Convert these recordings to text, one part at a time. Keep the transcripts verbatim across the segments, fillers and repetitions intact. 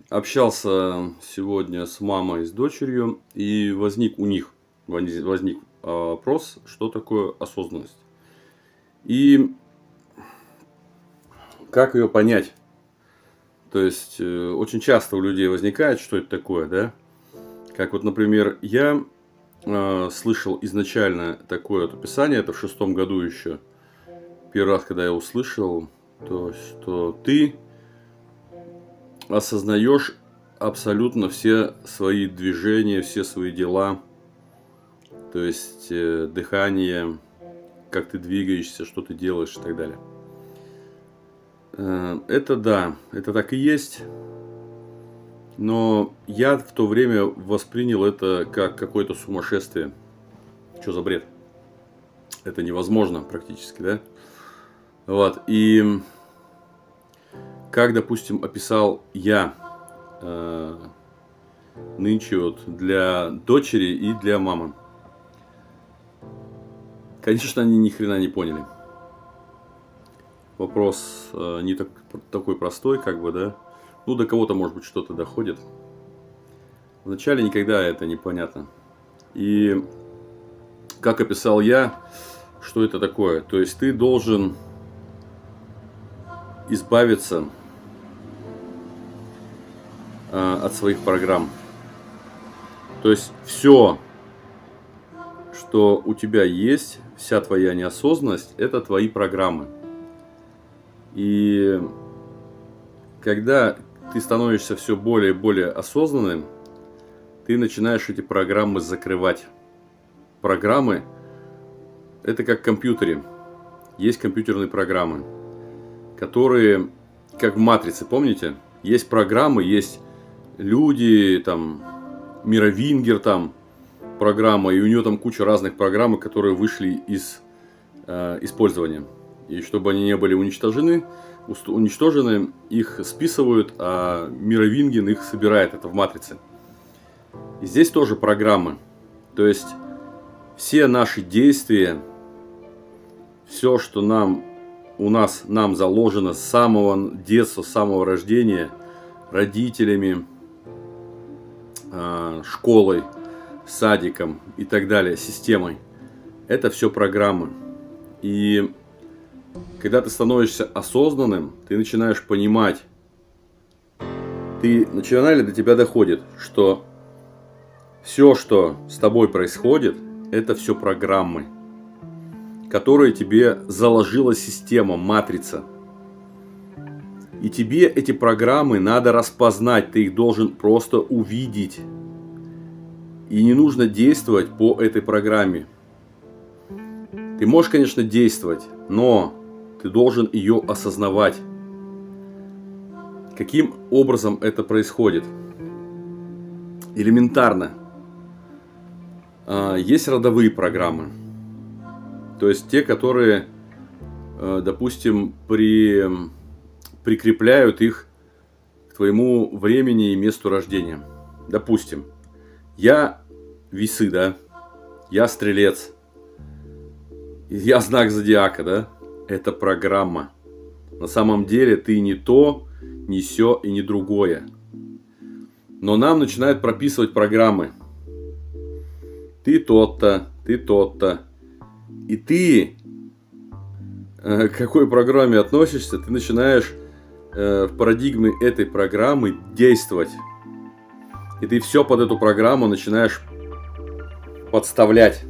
Общался сегодня с мамой и с дочерью, и возник у них возник вопрос, что такое осознанность. И как ее понять? То есть, очень часто у людей возникает, что это такое, да? Как вот, например, я э, слышал изначально такое вот описание, это в шестом году еще. Первый раз, когда я услышал, то, что ты осознаешь абсолютно все свои движения, все свои дела. То есть, э, дыхание, как ты двигаешься, что ты делаешь и так далее. Э, это да, это так и есть. Но я в то время воспринял это как какое-то сумасшествие. Что за бред? Это невозможно практически, да? Вот. И как, допустим, описал я э, нынче вот для дочери и для мамы. Конечно, они ни хрена не поняли. Вопрос э, не так, такой простой, как бы, да? Ну, до кого-то, может быть, что-то доходит. Вначале никогда это непонятно. И как описал я, что это такое? То есть, ты должен избавиться э, от своих программ. То есть, все, что у тебя есть, вся твоя неосознанность, это твои программы. И когда ты становишься все более и более осознанным, ты начинаешь эти программы закрывать. Программы – это как в компьютере. Есть компьютерные программы, которые, как в «Матрице», помните? Есть программы, есть люди, там, Мировингер, там, программа, и у нее там куча разных программ, которые вышли из э, использования. И чтобы они не были уничтожены, уничтожены, их списывают, а Мировинген их собирает, это в «Матрице». И здесь тоже программы. То есть, все наши действия, все, что нам, у нас, нам заложено с самого детства, с самого рождения, родителями, школой, садиком и так далее, системой, это все программы. И когда ты становишься осознанным, ты начинаешь понимать, ты начинали до тебя доходит, что все, что с тобой происходит, это все программы, которые тебе заложила система, матрица. И тебе эти программы надо распознать, ты их должен просто увидеть. И не нужно действовать по этой программе. Ты можешь, конечно, действовать, но ты должен ее осознавать. Каким образом это происходит? Элементарно. Есть родовые программы. То есть те, которые, допустим, при, прикрепляют их к твоему времени и месту рождения. Допустим, я весы, да? Я стрелец. Я знак зодиака, да? Это программа. На самом деле ты не то, не сё и не другое. Но нам начинают прописывать программы. Ты тот-то, ты тот-то. И ты э, к какой программе относишься, ты начинаешь э, в парадигме этой программы действовать. И ты все под эту программу начинаешь подставлять.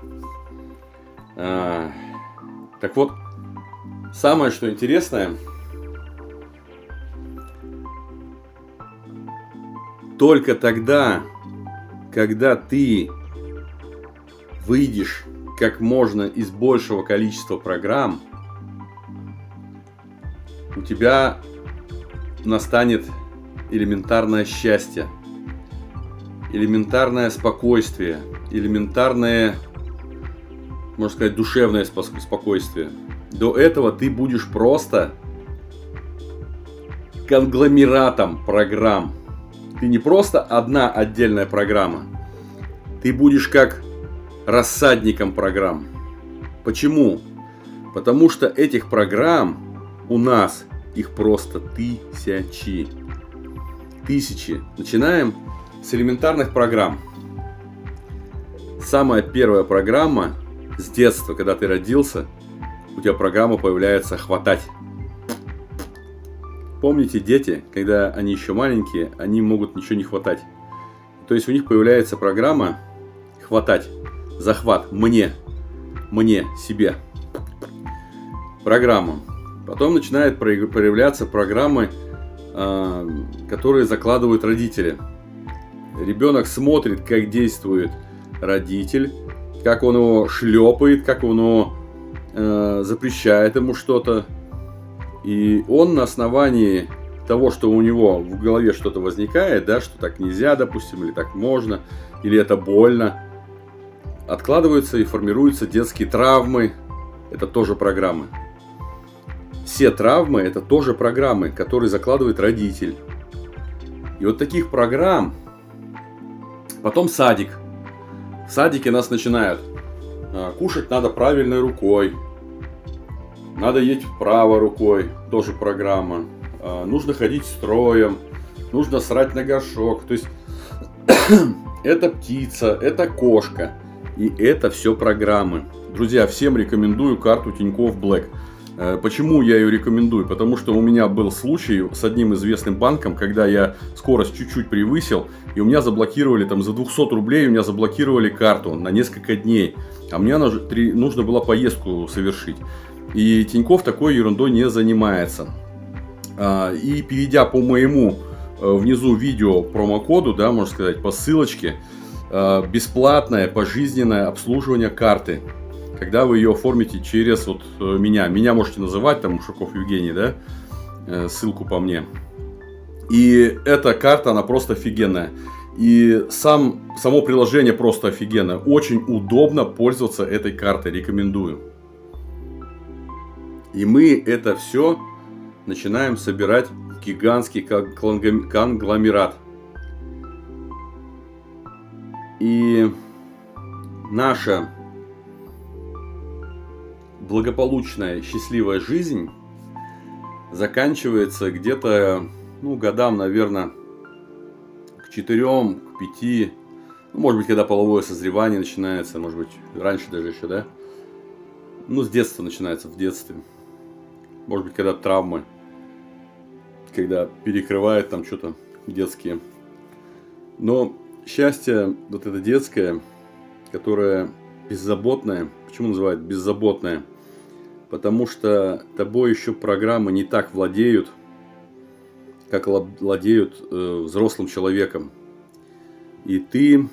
А, так вот, самое что интересное, только тогда, когда ты выйдешь как можно из большего количества программ, у тебя настанет элементарное счастье, элементарное спокойствие, элементарное, можно сказать, душевное спокойствие. До этого ты будешь просто конгломератом программ. Ты не просто одна отдельная программа. Ты будешь как рассадником программ. Почему? Потому что этих программ у нас их просто тысячи. тысячи. Начинаем с элементарных программ. Самая первая программа с детства, когда ты родился, у тебя программа появляется «хватать». Помните, дети, когда они еще маленькие, они могут ничего не хватать. То есть у них появляется программа «хватать», захват, мне, мне, себе. Программа. Потом начинают проявляться программы, которые закладывают родители. Ребенок смотрит, как действует родитель, как он его шлепает, как он его э, запрещает ему что-то. И он на основании того, что у него в голове что-то возникает, да, что так нельзя, допустим, или так можно, или это больно, откладываются и формируются детские травмы. Это тоже программы. Все травмы это тоже программы, которые закладывает родитель. И вот таких программ. Потом садик. В садике нас начинают. Кушать надо правильной рукой. Надо есть правой рукой. Тоже программа. Нужно ходить строем. Нужно срать на горшок. То есть это птица, это кошка. И это все программы. Друзья, всем рекомендую карту Тинькофф Блэк. Почему я ее рекомендую? Потому что у меня был случай с одним известным банком, когда я скорость чуть-чуть превысил, и у меня заблокировали там за двести рублей, у меня заблокировали карту на несколько дней. А мне нужно было поездку совершить. И Тинькофф такой ерундой не занимается. И перейдя по моему внизу видео промокоду, да, можно сказать, по ссылочке, бесплатное пожизненное обслуживание карты. Когда вы ее оформите через вот меня. Меня можете называть, там, Ушаков Евгений, да, ссылку по мне. И эта карта, она просто офигенная. И сам, само приложение просто офигенное. Очень удобно пользоваться этой картой, рекомендую. И мы это все начинаем собирать в гигантский конгломерат. И наша благополучная, счастливая жизнь заканчивается где-то, ну, годам, наверное, к четырем, к пяти, ну, может быть, когда половое созревание начинается, может быть, раньше даже еще, да? Ну, с детства начинается, в детстве. Может быть, когда травмы, когда перекрывают там что-то детские. Но счастье вот это детское, которое беззаботное, почему называют беззаботное? Потому что тобой еще программы не так владеют, как владеют э, взрослым человеком. И ты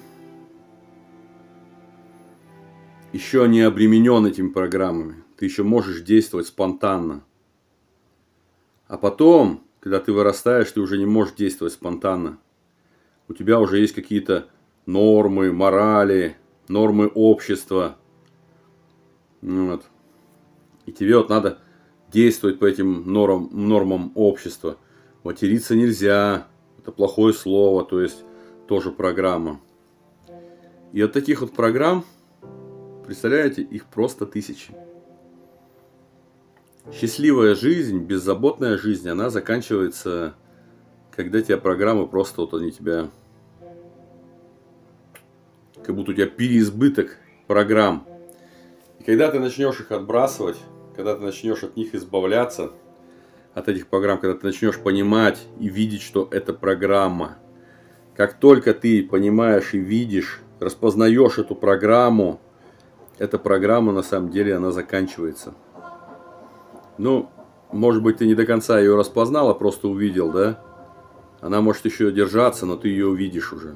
еще не обременен этими программами. Ты еще можешь действовать спонтанно. А потом, когда ты вырастаешь, ты уже не можешь действовать спонтанно. У тебя уже есть какие-то нормы, морали, нормы общества. Вот. И тебе вот надо действовать по этим нормам, нормам общества. Материться нельзя. Это плохое слово. То есть тоже программа. И от таких вот программ, представляете, их просто тысячи. Счастливая жизнь, беззаботная жизнь, она заканчивается, когда тебя программы просто вот они тебя, как будто у тебя переизбыток программ. И когда ты начнешь их отбрасывать, когда ты начнешь от них избавляться, от этих программ, когда ты начнешь понимать и видеть, что это программа. Как только ты понимаешь и видишь, распознаешь эту программу, эта программа на самом деле она заканчивается. Ну, может быть, ты не до конца ее распознал, а просто увидел, да? Она может еще держаться, но ты ее увидишь уже.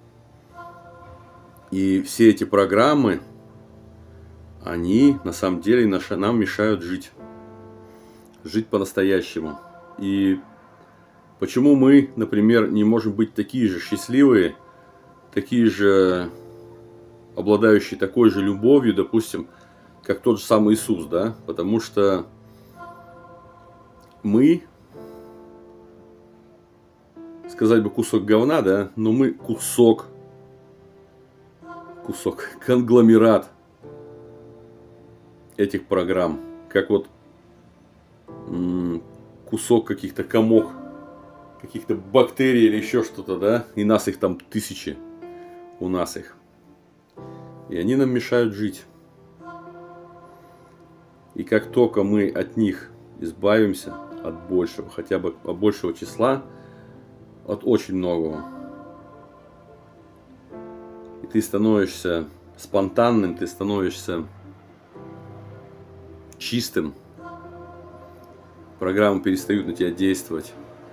И все эти программы, они на самом деле нам мешают жить. Жить по-настоящему. И почему мы, например, не можем быть такие же счастливые, такие же, обладающие такой же любовью, допустим, как тот же самый Иисус, да? Потому что мы, сказать бы кусок говна, да, но мы кусок, кусок, конгломерат этих программ, как вот м- кусок каких-то комок, каких-то бактерий или еще что-то, да, и нас их там тысячи, у нас их. И они нам мешают жить. И как только мы от них избавимся, от большего, хотя бы от большего числа, от очень многого, и ты становишься спонтанным, ты становишься чистым, программы перестают на тебя действовать.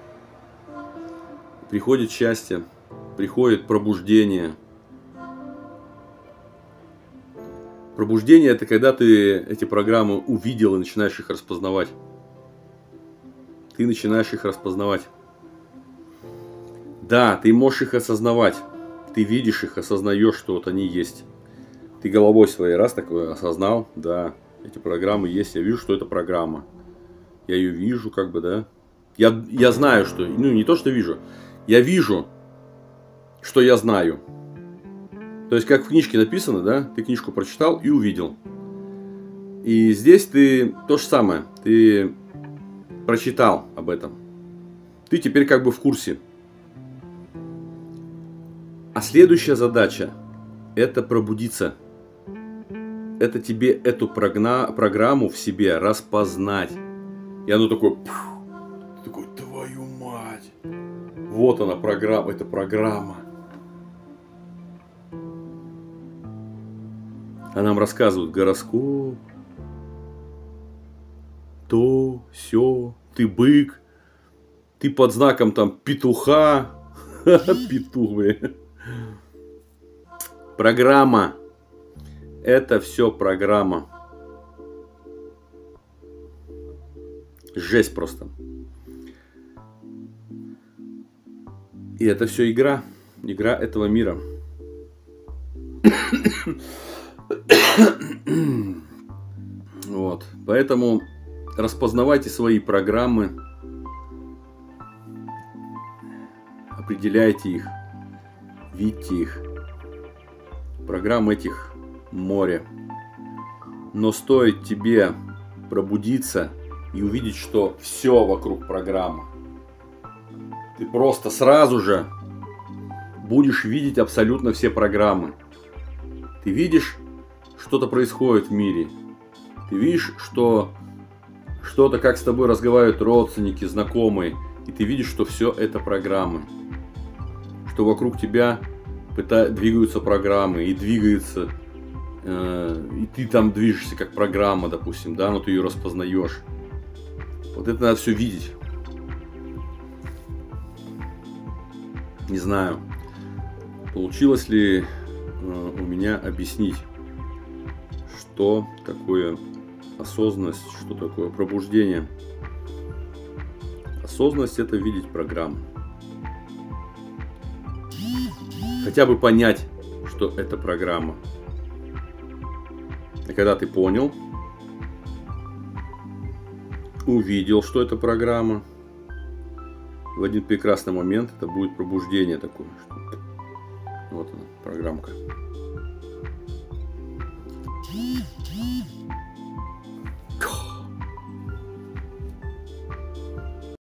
Приходит счастье, приходит пробуждение. Пробуждение – это когда ты эти программы увидел и начинаешь их распознавать. Ты начинаешь их распознавать. Да, ты можешь их осознавать. Ты видишь их, осознаешь, что вот они есть. Ты головой своей раз такое осознал, да, эти программы есть, я вижу, что это программа. Я ее вижу, как бы, да. Я, я знаю, что, ну, не то, что вижу, я вижу, что я знаю. То есть, как в книжке написано, да, ты книжку прочитал и увидел. И здесь ты то же самое, ты прочитал об этом. Ты теперь как бы в курсе. А следующая задача – это пробудиться. Это тебе эту прогна- программу в себе распознать. И оно такое, пфф, такой, твою мать. Вот она программа, это программа. А нам рассказывают гороскоп. То, сё, ты бык. Ты под знаком там петуха. Петух, блин. Программа. Это все программа. Жесть просто. И это все игра. Игра этого мира. Вот. Поэтому распознавайте свои программы. Определяйте их. Видите их. Программ этих море. Но стоит тебе пробудиться и увидеть, что все вокруг программа, ты просто сразу же будешь видеть абсолютно все программы. Ты видишь, что-то происходит в мире. Ты видишь, что что-то, как с тобой разговаривают родственники, знакомые. И ты видишь, что все это программы. Что вокруг тебя пытаются, двигаются программы и двигаются. Э, и ты там движешься как программа, допустим, да, но ты ее распознаешь. Вот это надо все видеть. Не знаю, получилось ли э, у меня объяснить, что такое осознанность, что такое пробуждение. Осознанность – это видеть программу. Хотя бы понять, что это программа. И когда ты понял, увидел, что это программа, в один прекрасный момент это будет пробуждение такое. Что... Вот она, программка.